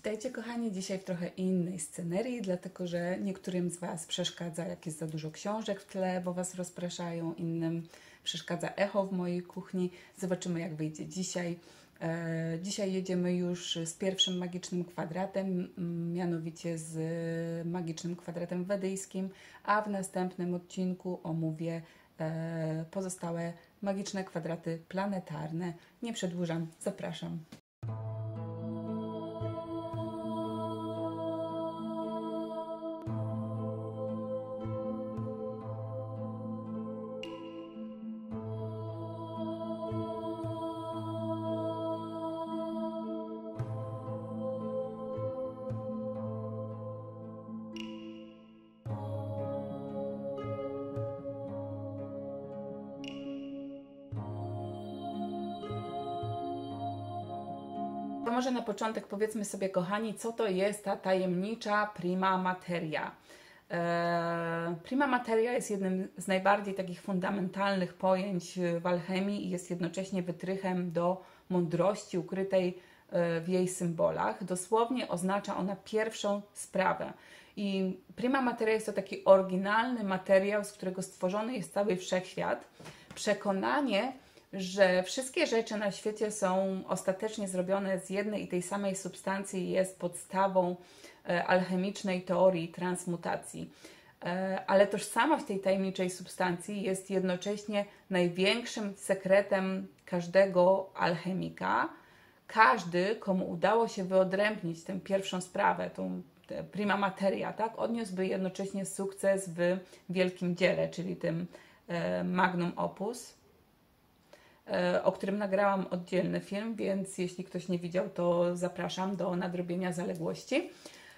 Witajcie kochani, dzisiaj w trochę innej scenerii, dlatego że niektórym z Was przeszkadza, jak jest za dużo książek w tle, bo Was rozpraszają, innym przeszkadza echo w mojej kuchni. Zobaczymy, jak wyjdzie dzisiaj. Dzisiaj jedziemy już z pierwszym magicznym kwadratem, mianowicie z magicznym kwadratem wedyjskim, a w następnym odcinku omówię pozostałe magiczne kwadraty planetarne. Nie przedłużam, zapraszam. To może na początek powiedzmy sobie, kochani, co to jest ta tajemnicza prima materia. Prima materia jest jednym z najbardziej takich fundamentalnych pojęć w alchemii i jest jednocześnie wytrychem do mądrości ukrytej w jej symbolach. Dosłownie oznacza ona pierwszą sprawę. I prima materia jest to taki oryginalny materiał, z którego stworzony jest cały wszechświat. Przekonanie, że wszystkie rzeczy na świecie są ostatecznie zrobione z jednej i tej samej substancji, jest podstawą alchemicznej teorii transmutacji. Ale tożsamość tej tajemniczej substancji jest jednocześnie największym sekretem każdego alchemika. Każdy, komu udało się wyodrębnić tę pierwszą sprawę, tą prima materia, tak, odniósłby jednocześnie sukces w wielkim dziele, czyli tym magnum opus, o którym nagrałam oddzielny film, więc jeśli ktoś nie widział, to zapraszam do nadrobienia zaległości.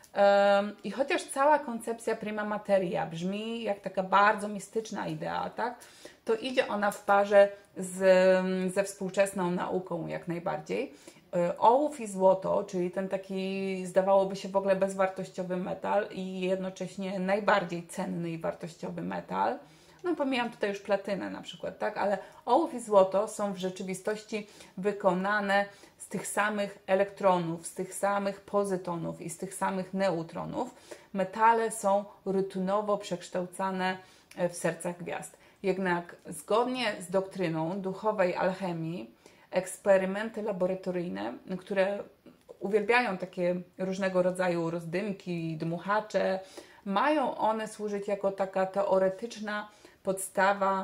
I chociaż cała koncepcja prima materia brzmi jak taka bardzo mistyczna idea, tak, to idzie ona w parze ze współczesną nauką jak najbardziej. Ołów i złoto, czyli ten taki zdawałoby się w ogóle bezwartościowy metal i jednocześnie najbardziej cenny i wartościowy metal. No pomijam tutaj już platynę na przykład, tak? Ale ołów i złoto są w rzeczywistości wykonane z tych samych elektronów, z tych samych pozytonów i z tych samych neutronów. Metale są rutynowo przekształcane w sercach gwiazd. Jednak zgodnie z doktryną duchowej alchemii, eksperymenty laboratoryjne, które uwielbiają takie różnego rodzaju rozdymki, dmuchacze, mają one służyć jako taka teoretyczna podstawa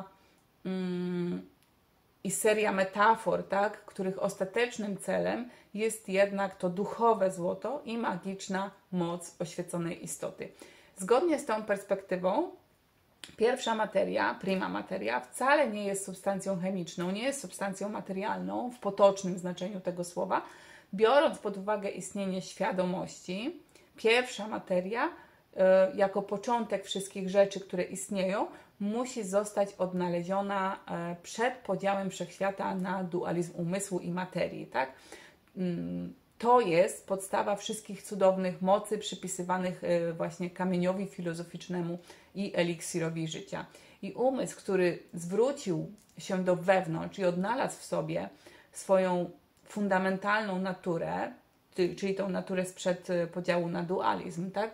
i seria metafor, tak, których ostatecznym celem jest jednak to duchowe złoto i magiczna moc oświeconej istoty. Zgodnie z tą perspektywą pierwsza materia, prima materia, wcale nie jest substancją chemiczną, nie jest substancją materialną w potocznym znaczeniu tego słowa. Biorąc pod uwagę istnienie świadomości, pierwsza materia jako początek wszystkich rzeczy, które istnieją, musi zostać odnaleziona przed podziałem wszechświata na dualizm umysłu i materii. Tak? To jest podstawa wszystkich cudownych mocy przypisywanych właśnie kamieniowi filozoficznemu i eliksirowi życia. I umysł, który zwrócił się do wewnątrz i odnalazł w sobie swoją fundamentalną naturę, czyli tą naturę sprzed podziału na dualizm, tak?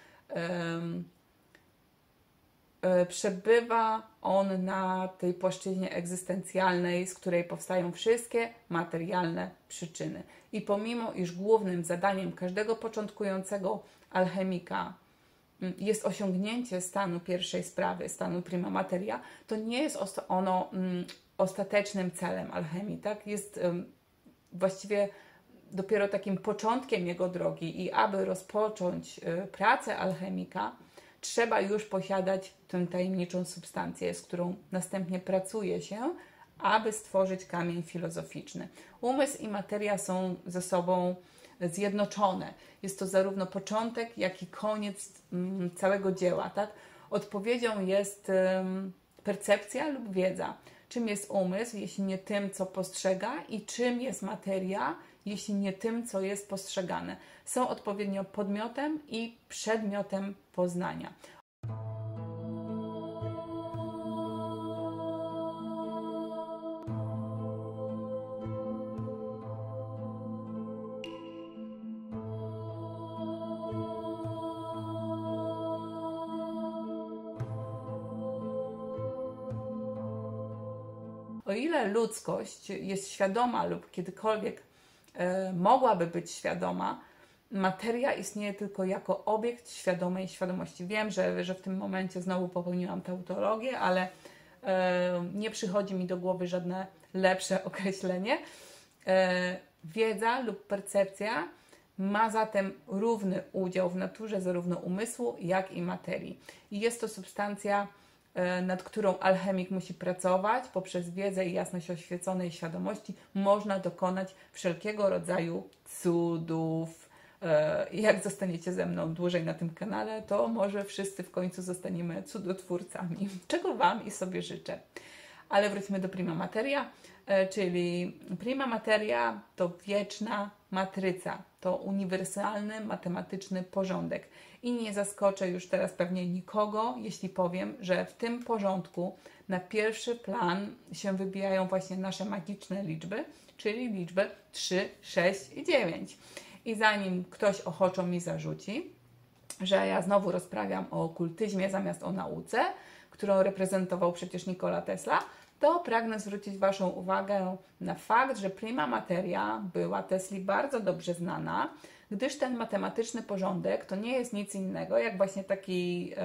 Przebywa on na tej płaszczyźnie egzystencjalnej, z której powstają wszystkie materialne przyczyny. I pomimo, iż głównym zadaniem każdego początkującego alchemika jest osiągnięcie stanu pierwszej sprawy, stanu prima materia, to nie jest ono ostatecznym celem alchemii, tak? Jest właściwie dopiero takim początkiem jego drogi i aby rozpocząć pracę alchemika, trzeba już posiadać tę tajemniczą substancję, z którą następnie pracuje się, aby stworzyć kamień filozoficzny. Umysł i materia są ze sobą zjednoczone. Jest to zarówno początek, jak i koniec całego dzieła. Tak? Odpowiedzią jest percepcja lub wiedza. Czym jest umysł, jeśli nie tym, co postrzega, i czym jest materia, jeśli nie tym, co jest postrzegane. Są odpowiednio podmiotem i przedmiotem poznania. o ile ludzkość jest świadoma lub kiedykolwiek mogłaby być świadoma, materia istnieje tylko jako obiekt świadomej świadomości. Wiem, że w tym momencie znowu popełniłam tautologię, ale nie przychodzi mi do głowy żadne lepsze określenie. Wiedza lub percepcja ma zatem równy udział w naturze zarówno umysłu, jak i materii. I jest to substancja, nad którą alchemik musi pracować. Poprzez wiedzę i jasność oświeconej świadomości można dokonać wszelkiego rodzaju cudów. Jak zostaniecie ze mną dłużej na tym kanale, to może wszyscy w końcu zostaniemy cudotwórcami, czego Wam i sobie życzę. Ale wróćmy do prima materia, czyli prima materia to wieczna matryca, to uniwersalny matematyczny porządek. I nie zaskoczę już teraz pewnie nikogo, jeśli powiem, że w tym porządku na pierwszy plan się wybijają właśnie nasze magiczne liczby, czyli liczby 3, 6 i 9. I zanim ktoś ochoczo mi zarzuci, że ja znowu rozprawiam o okultyzmie zamiast o nauce, którą reprezentował przecież Nikola Tesla, to pragnę zwrócić Waszą uwagę na fakt, że prima materia była Tesli bardzo dobrze znana, gdyż ten matematyczny porządek to nie jest nic innego jak właśnie taki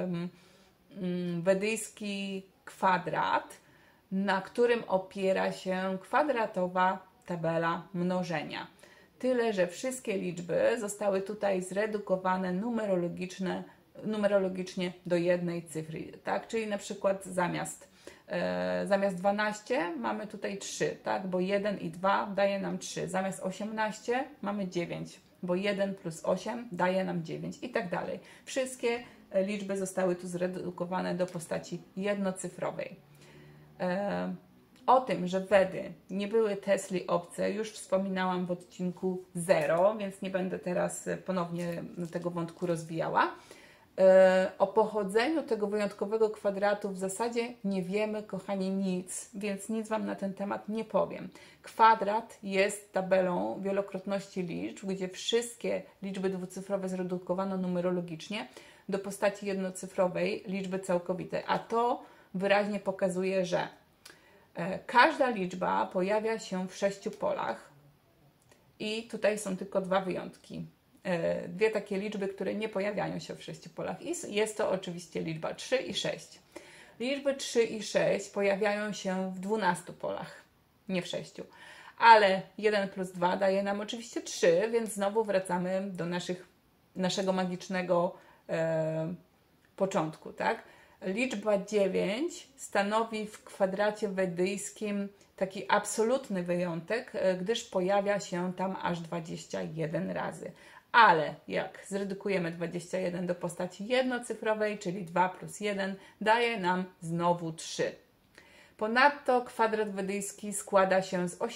wedyjski kwadrat, na którym opiera się kwadratowa tabela mnożenia. Tyle, że wszystkie liczby zostały tutaj zredukowane numerologicznie do jednej cyfry, tak? Czyli na przykład zamiast 12 mamy tutaj 3, tak? Bo 1 i 2 daje nam 3. Zamiast 18 mamy 9, bo 1 plus 8 daje nam 9 i tak dalej. Wszystkie liczby zostały tu zredukowane do postaci jednocyfrowej. O tym, że Wedy nie były Tesli obce, już wspominałam w odcinku 0, więc nie będę teraz ponownie tego wątku rozwijała. O pochodzeniu tego wyjątkowego kwadratu w zasadzie nie wiemy, kochani, nic, więc nic Wam na ten temat nie powiem. Kwadrat jest tabelą wielokrotności liczb, gdzie wszystkie liczby dwucyfrowe zredukowano numerologicznie do postaci jednocyfrowej liczby całkowitej, a to wyraźnie pokazuje, że każda liczba pojawia się w 6 polach i tutaj są tylko dwa wyjątki. Dwie takie liczby, które nie pojawiają się w 6 polach. I jest to oczywiście liczba 3 i 6. Liczby 3 i 6 pojawiają się w 12 polach, nie w 6. Ale 1 plus 2 daje nam oczywiście 3, więc znowu wracamy do naszego magicznego początku, tak? Liczba 9 stanowi w kwadracie wedyjskim taki absolutny wyjątek, gdyż pojawia się tam aż 21 razy. Ale jak zredukujemy 21 do postaci jednocyfrowej, czyli 2 plus 1, daje nam znowu 3. Ponadto kwadrat wedyjski składa się z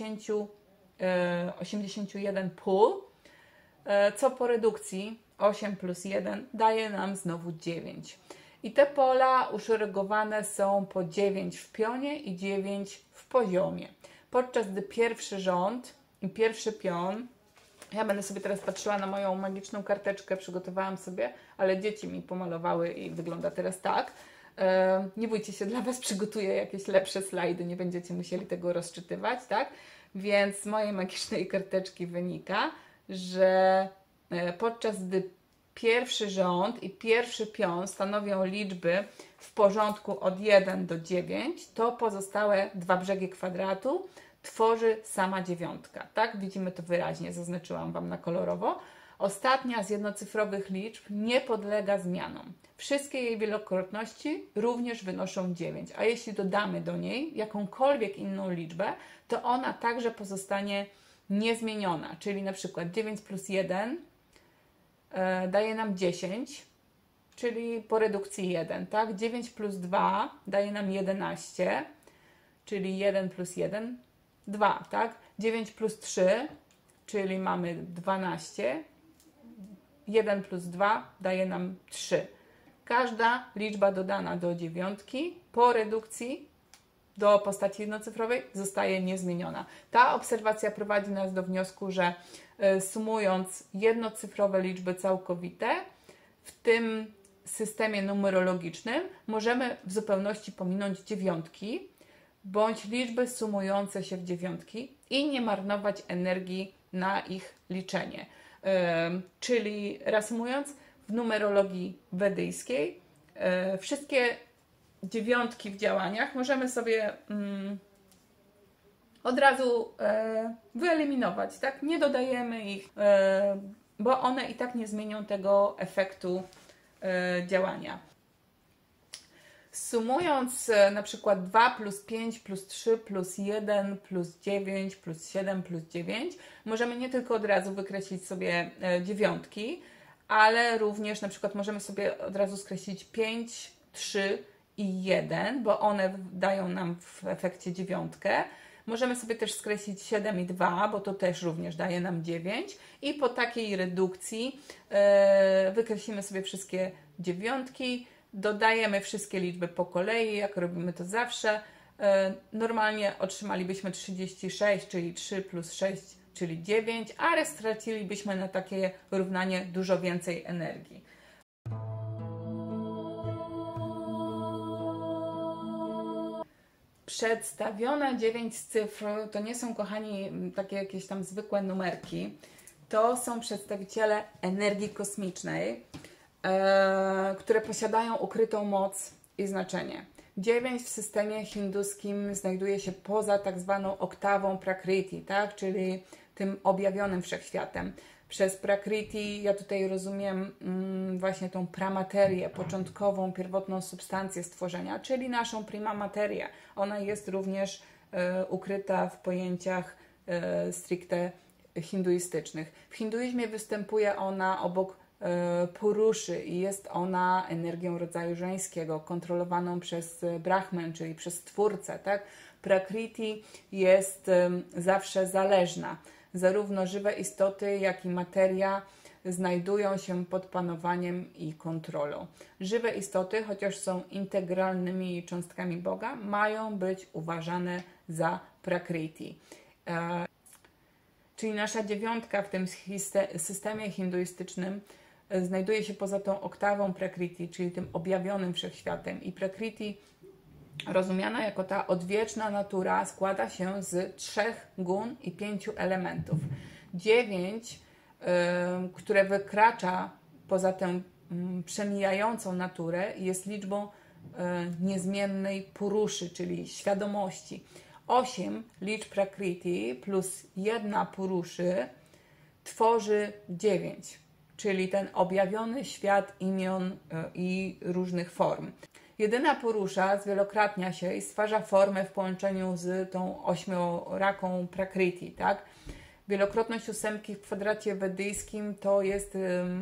81 pól, co po redukcji 8 plus 1 daje nam znowu 9. I te pola uszeregowane są po 9 w pionie i 9 w poziomie. Podczas gdy pierwszy rząd i pierwszy pion, ja będę sobie teraz patrzyła na moją magiczną karteczkę, przygotowałam sobie, ale dzieci mi pomalowały i wygląda teraz tak. Nie bójcie się, dla Was przygotuję jakieś lepsze slajdy, nie będziecie musieli tego rozczytywać, tak? Więc z mojej magicznej karteczki wynika, że podczas gdy pierwszy rząd i pierwszy pion stanowią liczby w porządku od 1 do 9, to pozostałe dwa brzegi kwadratu tworzy sama dziewiątka. Tak? Widzimy to wyraźnie, zaznaczyłam Wam na kolorowo. Ostatnia z jednocyfrowych liczb nie podlega zmianom. Wszystkie jej wielokrotności również wynoszą 9, a jeśli dodamy do niej jakąkolwiek inną liczbę, to ona także pozostanie niezmieniona, czyli na przykład 9 plus 1 daje nam 10, czyli po redukcji 1, tak? 9 plus 2 daje nam 11, czyli 1 plus 1, 2, tak? 9 plus 3, czyli mamy 12, 1 plus 2 daje nam 3. Każda liczba dodana do dziewiątki po redukcji do postaci jednocyfrowej zostaje niezmieniona. Ta obserwacja prowadzi nas do wniosku, że sumując jednocyfrowe liczby całkowite w tym systemie numerologicznym możemy w zupełności pominąć dziewiątki, bądź liczby sumujące się w dziewiątki i nie marnować energii na ich liczenie. Czyli reasumując, w numerologii wedyjskiej wszystkie dziewiątki w działaniach możemy sobie od razu wyeliminować, tak? Nie dodajemy ich, bo one i tak nie zmienią tego efektu działania. Sumując na przykład 2 plus 5 plus 3 plus 1 plus 9 plus 7 plus 9, możemy nie tylko od razu wykreślić sobie dziewiątki, ale również na przykład możemy sobie od razu skreślić 5, 3 i 1, bo one dają nam w efekcie dziewiątkę. Możemy sobie też skreślić 7 i 2, bo to też również daje nam 9. I po takiej redukcji wykreślimy sobie wszystkie dziewiątki, dodajemy wszystkie liczby po kolei, jak robimy to zawsze. Normalnie otrzymalibyśmy 36, czyli 3 plus 6, czyli 9, ale stracilibyśmy na takie równanie dużo więcej energii. Przedstawione 9 cyfr to nie są, kochani, takie jakieś tam zwykłe numerki. To są przedstawiciele energii kosmicznej, które posiadają ukrytą moc i znaczenie. 9 w systemie hinduskim znajduje się poza tak zwaną oktawą Prakriti, tak? Czyli tym objawionym wszechświatem. Przez Prakriti ja tutaj rozumiem właśnie tą pramaterię, początkową, pierwotną substancję stworzenia, czyli naszą prima materię. Ona jest również ukryta w pojęciach stricte hinduistycznych. W hinduizmie występuje ona obok Puruszy i jest ona energią rodzaju żeńskiego, kontrolowaną przez Brahman, czyli przez Stwórcę, tak? Prakriti jest zawsze zależna. Zarówno żywe istoty, jak i materia znajdują się pod panowaniem i kontrolą. Żywe istoty, chociaż są integralnymi cząstkami Boga, mają być uważane za Prakriti. Czyli nasza dziewiątka w tym systemie hinduistycznym znajduje się poza tą oktawą Prakriti, czyli tym objawionym wszechświatem. I Prakriti, rozumiana jako ta odwieczna natura, składa się z 3 gun i 5 elementów. 9, które wykracza poza tę przemijającą naturę, jest liczbą niezmiennej Puruszy, czyli świadomości. 8 liczb Prakriti plus 1 Puruszy tworzy 9, czyli ten objawiony świat imion i różnych form. Jedyna Purusza zwielokrotnia się i stwarza formę w połączeniu z tą ośmioraką Prakriti, tak? Wielokrotność ósemki w kwadracie wedyjskim to jest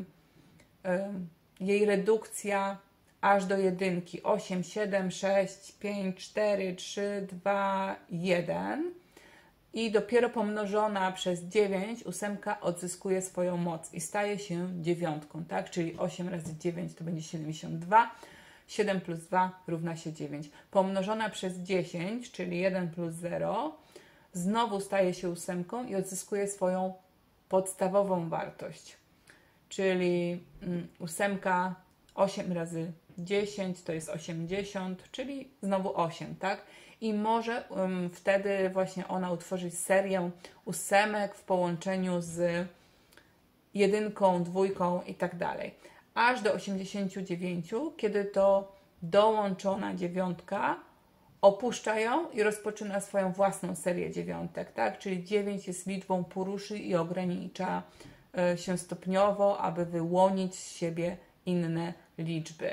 jej redukcja aż do jedynki. 8, 7, 6, 5, 4, 3, 2, 1. I dopiero pomnożona przez 9 ósemka odzyskuje swoją moc i staje się dziewiątką, tak? Czyli 8 razy 9 to będzie 72. 7 plus 2 równa się 9. Pomnożona przez 10, czyli 1 plus 0, znowu staje się ósemką i odzyskuje swoją podstawową wartość. Czyli ósemka 8 razy 10 to jest 80, czyli znowu 8, tak? I może wtedy właśnie ona utworzyć serię ósemek w połączeniu z jedynką, dwójką i tak dalej. Aż do 89, kiedy to dołączona dziewiątka opuszcza ją i rozpoczyna swoją własną serię dziewiątek, tak? Czyli 9 jest liczbą Puruszy i ogranicza się stopniowo, aby wyłonić z siebie inne liczby.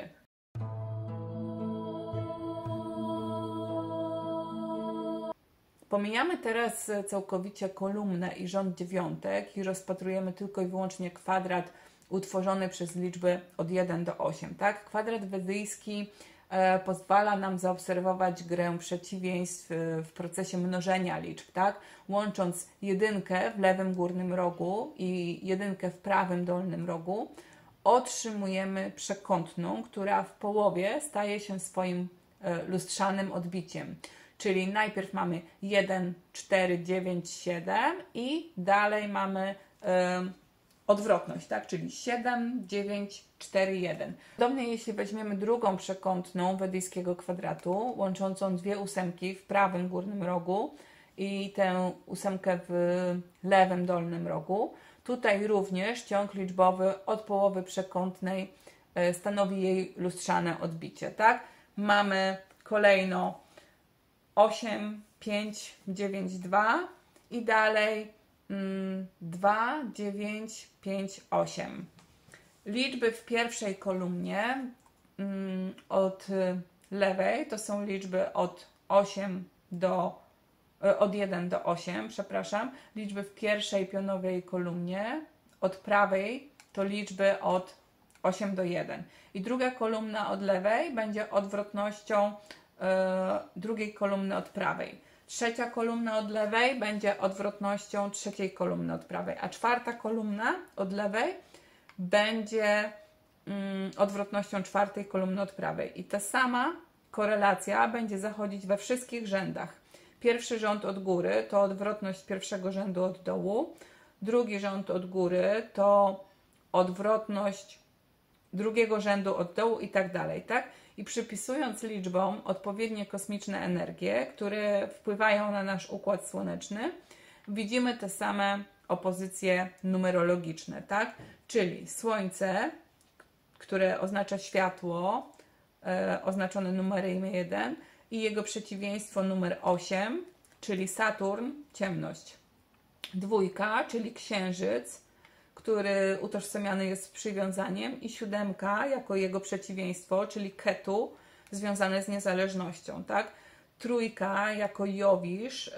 Pomijamy teraz całkowicie kolumnę i rząd dziewiątek i rozpatrujemy tylko i wyłącznie kwadrat utworzony przez liczby od 1 do 8. Tak? Kwadrat wedyjski pozwala nam zaobserwować grę przeciwieństw w procesie mnożenia liczb. Tak? Łącząc jedynkę w lewym górnym rogu i jedynkę w prawym dolnym rogu, otrzymujemy przekątną, która w połowie staje się swoim lustrzanym odbiciem. Czyli najpierw mamy 1, 4, 9, 7 i dalej mamy odwrotność, tak? Czyli 7, 9, 4, 1. Podobnie jeśli weźmiemy drugą przekątną wedyjskiego kwadratu, łączącą dwie ósemki w prawym górnym rogu i tę ósemkę w lewym dolnym rogu, tutaj również ciąg liczbowy od połowy przekątnej stanowi jej lustrzane odbicie, tak? Mamy kolejno 8, 5, 9, 2 i dalej 2, 9, 5, 8. Liczby w pierwszej kolumnie od lewej to są liczby od 1 do 8, przepraszam. Liczby w pierwszej pionowej kolumnie od prawej to liczby od 8 do 1. I druga kolumna od lewej będzie odwrotnością drugiej kolumny od prawej. Trzecia kolumna od lewej będzie odwrotnością trzeciej kolumny od prawej, a czwarta kolumna od lewej będzie odwrotnością czwartej kolumny od prawej. I ta sama korelacja będzie zachodzić we wszystkich rzędach. Pierwszy rząd od góry to odwrotność pierwszego rzędu od dołu, drugi rząd od góry to odwrotność drugiego rzędu od dołu i tak dalej, tak? I przypisując liczbom odpowiednie kosmiczne energie, które wpływają na nasz układ słoneczny, widzimy te same opozycje numerologiczne, tak? Czyli Słońce, które oznacza światło, oznaczone numerem 1 i jego przeciwieństwo numer 8, czyli Saturn, ciemność. Dwójka, czyli Księżyc, który utożsamiany jest z przywiązaniem, i 7 jako jego przeciwieństwo, czyli Ketu, związane z niezależnością, tak? Trójka jako Jowisz,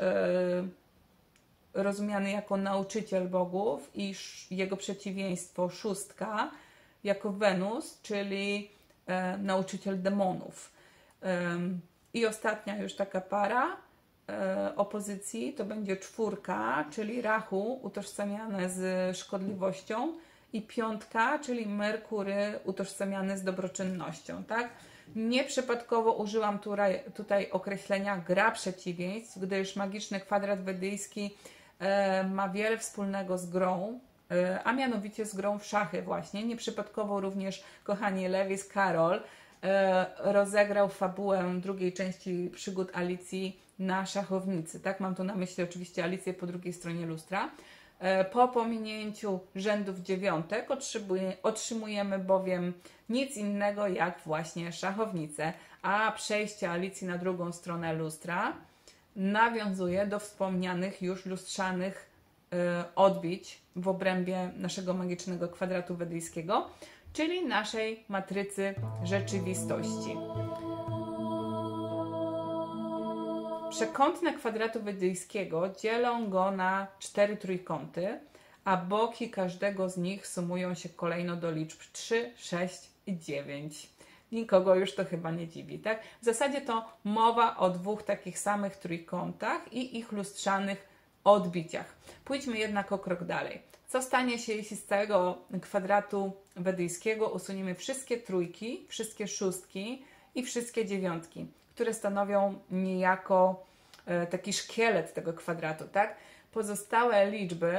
rozumiany jako nauczyciel bogów, i jego przeciwieństwo 6 jako Wenus, czyli nauczyciel demonów. I ostatnia już taka para opozycji to będzie 4, czyli Rahu, utożsamiane z szkodliwością, i 5, czyli Merkury, utożsamiany z dobroczynnością, tak? Nieprzypadkowo użyłam tutaj określenia gra przeciwieństw, gdyż magiczny kwadrat wedyjski ma wiele wspólnego z grą, a mianowicie z grą w szachy właśnie. Nieprzypadkowo również, kochani, Lewis Carroll rozegrał fabułę drugiej części przygód Alicji na szachownicy. Tak, mam tu na myśli oczywiście Alicję po drugiej stronie lustra. Po pominięciu rzędów dziewiątek otrzymujemy bowiem nic innego jak właśnie szachownicę, a przejście Alicji na drugą stronę lustra nawiązuje do wspomnianych już lustrzanych odbić w obrębie naszego magicznego kwadratu wedyjskiego, czyli naszej matrycy rzeczywistości. Przekątne kwadratu wedyjskiego dzielą go na 4 trójkąty, a boki każdego z nich sumują się kolejno do liczb 3, 6 i 9. Nikogo już to chyba nie dziwi, tak? W zasadzie to mowa o 2 takich samych trójkątach i ich lustrzanych odbiciach. Pójdźmy jednak o krok dalej. Co stanie się, jeśli z całego kwadratu wedyjskiego usuniemy wszystkie trójki, wszystkie szóstki i wszystkie dziewiątki, które stanowią niejako taki szkielet tego kwadratu, tak? Pozostałe liczby,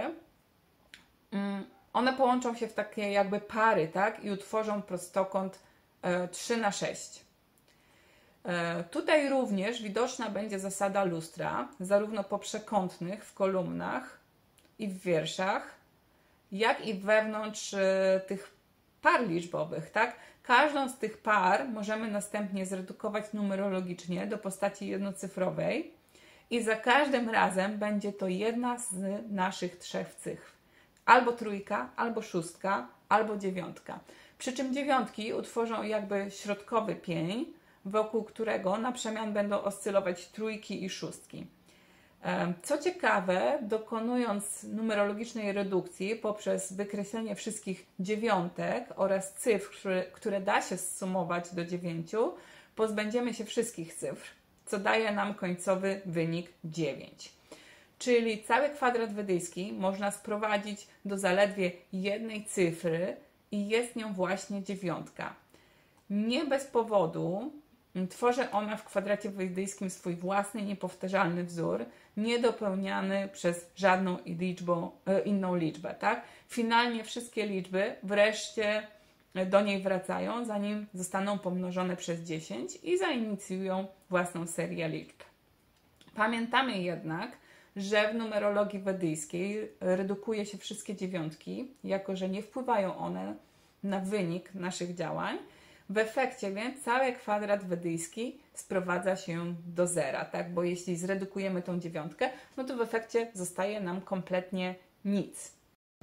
one połączą się w takie jakby pary, tak? I utworzą prostokąt 3/6. Tutaj również widoczna będzie zasada lustra, zarówno po przekątnych w kolumnach i w wierszach, jak i wewnątrz tych par liczbowych, tak? Każdą z tych par możemy następnie zredukować numerologicznie do postaci jednocyfrowej i za każdym razem będzie to jedna z naszych 3 cyfr. Albo trójka, albo 6, albo 9. Przy czym dziewiątki utworzą jakby środkowy pień, wokół którego na przemian będą oscylować trójki i 6. Co ciekawe, dokonując numerologicznej redukcji poprzez wykreślenie wszystkich dziewiątek oraz cyfr, które da się zsumować do 9, pozbędziemy się wszystkich cyfr, co daje nam końcowy wynik 9. Czyli cały kwadrat wedyjski można sprowadzić do zaledwie jednej cyfry i jest nią właśnie 9. Nie bez powodu Tworzy ona w kwadracie wejdyjskim swój własny, niepowtarzalny wzór, niedopełniany przez żadną inną liczbę. Tak? Finalnie wszystkie liczby wreszcie do niej wracają, zanim zostaną pomnożone przez 10 i zainicjują własną serię liczb. Pamiętamy jednak, że w numerologii wedyjskiej redukuje się wszystkie dziewiątki, jako że nie wpływają one na wynik naszych działań. W efekcie więc cały kwadrat wedyjski sprowadza się do zera, tak? Bo jeśli zredukujemy tą dziewiątkę, no to w efekcie zostaje nam kompletnie nic.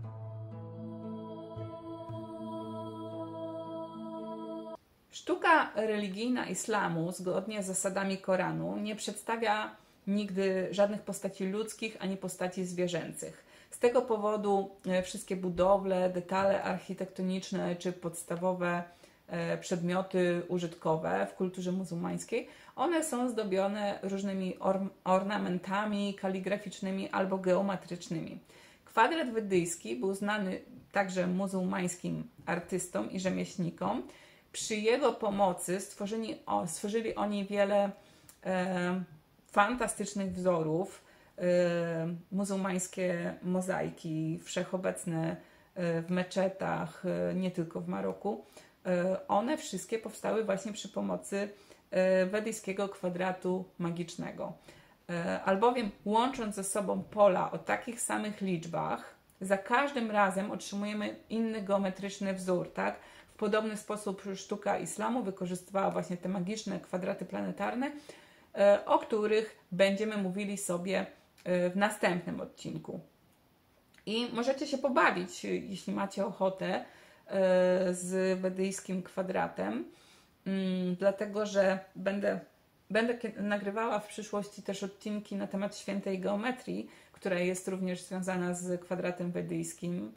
Sztuka religijna islamu, zgodnie z zasadami Koranu, nie przedstawia nigdy żadnych postaci ludzkich ani postaci zwierzęcych. Z tego powodu wszystkie budowle, detale architektoniczne czy podstawowe przedmioty użytkowe w kulturze muzułmańskiej, one są zdobione różnymi ornamentami kaligraficznymi albo geometrycznymi. Kwadrat wedyjski był znany także muzułmańskim artystom i rzemieślnikom. Przy jego pomocy stworzyli oni wiele fantastycznych wzorów, muzułmańskie mozaiki wszechobecne w meczetach, nie tylko w Maroku. One wszystkie powstały właśnie przy pomocy wedyjskiego kwadratu magicznego. Albowiem łącząc ze sobą pola o takich samych liczbach, za każdym razem otrzymujemy inny geometryczny wzór, tak? W podobny sposób sztuka islamu wykorzystywała właśnie te magiczne kwadraty planetarne, o których będziemy mówili sobie w następnym odcinku. I możecie się pobawić, jeśli macie ochotę, z wedyjskim kwadratem, dlatego że będę nagrywała w przyszłości też odcinki na temat świętej geometrii, która jest również związana z kwadratem wedyjskim.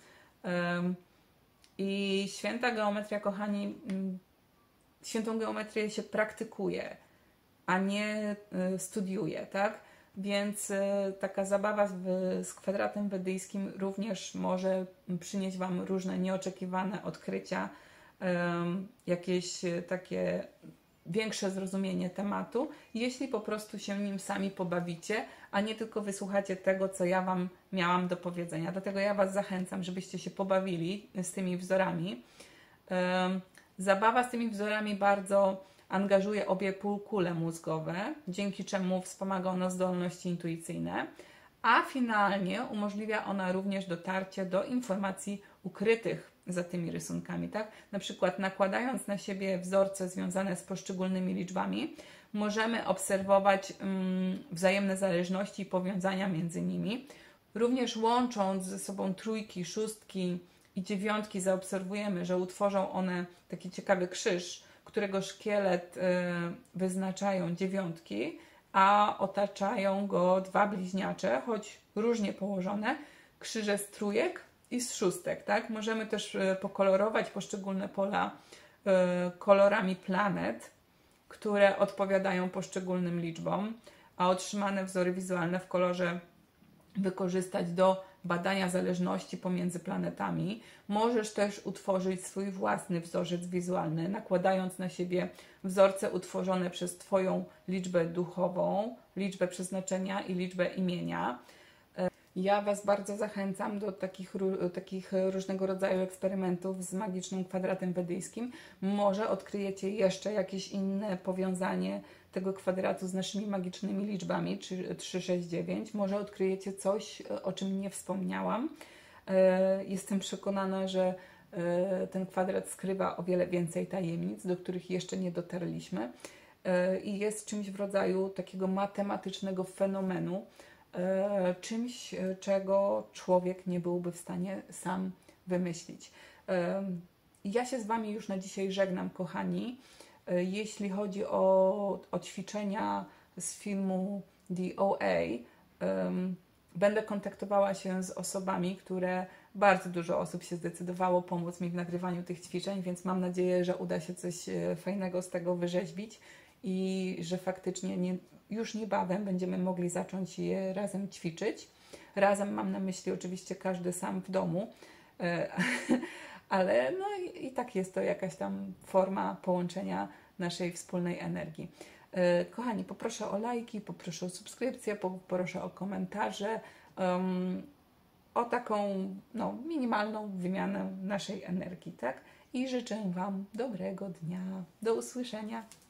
I święta geometria, kochani, świętą geometrię się praktykuje, a nie studiuje, tak? Więc taka zabawa z kwadratem wedyjskim również może przynieść Wam różne nieoczekiwane odkrycia, jakieś takie większe zrozumienie tematu, jeśli po prostu się nim sami pobawicie, a nie tylko wysłuchacie tego, co ja Wam miałam do powiedzenia. Dlatego ja Was zachęcam, żebyście się pobawili z tymi wzorami. Zabawa z tymi wzorami bardzo angażuje obie półkule mózgowe, dzięki czemu wspomaga ona zdolności intuicyjne, a finalnie umożliwia ona również dotarcie do informacji ukrytych za tymi rysunkami, tak? Na przykład nakładając na siebie wzorce związane z poszczególnymi liczbami, możemy obserwować wzajemne zależności i powiązania między nimi. Również łącząc ze sobą trójki, szóstki i dziewiątki zaobserwujemy, że utworzą one taki ciekawy krzyż, którego szkielet wyznaczają dziewiątki, a otaczają go dwa bliźniacze, choć różnie położone, krzyże z trójek i z szóstek. Tak? Możemy też pokolorować poszczególne pola kolorami planet, które odpowiadają poszczególnym liczbom, a otrzymane wzory wizualne w kolorze wykorzystać do badania zależności pomiędzy planetami. Możesz też utworzyć swój własny wzorzec wizualny, nakładając na siebie wzorce utworzone przez Twoją liczbę duchową, liczbę przeznaczenia i liczbę imienia. Ja Was bardzo zachęcam do takich różnego rodzaju eksperymentów z magicznym kwadratem wedyjskim. Może odkryjecie jeszcze jakieś inne powiązanie tego kwadratu z naszymi magicznymi liczbami 3, 6, 9. Może odkryjecie coś, o czym nie wspomniałam. Jestem przekonana, że ten kwadrat skrywa o wiele więcej tajemnic, do których jeszcze nie dotarliśmy i jest czymś w rodzaju takiego matematycznego fenomenu, czymś, czego człowiek nie byłby w stanie sam wymyślić. Ja się z Wami już na dzisiaj żegnam, kochani. Jeśli chodzi o ćwiczenia z filmu The OA, będę kontaktowała się z osobami, bardzo dużo osób się zdecydowało pomóc mi w nagrywaniu tych ćwiczeń, więc mam nadzieję, że uda się coś fajnego z tego wyrzeźbić i że faktycznie już niebawem będziemy mogli zacząć je razem ćwiczyć. Razem mam na myśli oczywiście każdy sam w domu, ale no i tak jest to jakaś tam forma połączenia naszej wspólnej energii. Kochani, poproszę o lajki, poproszę o subskrypcję, poproszę o komentarze, o taką minimalną wymianę naszej energii, tak? I życzę Wam dobrego dnia. Do usłyszenia.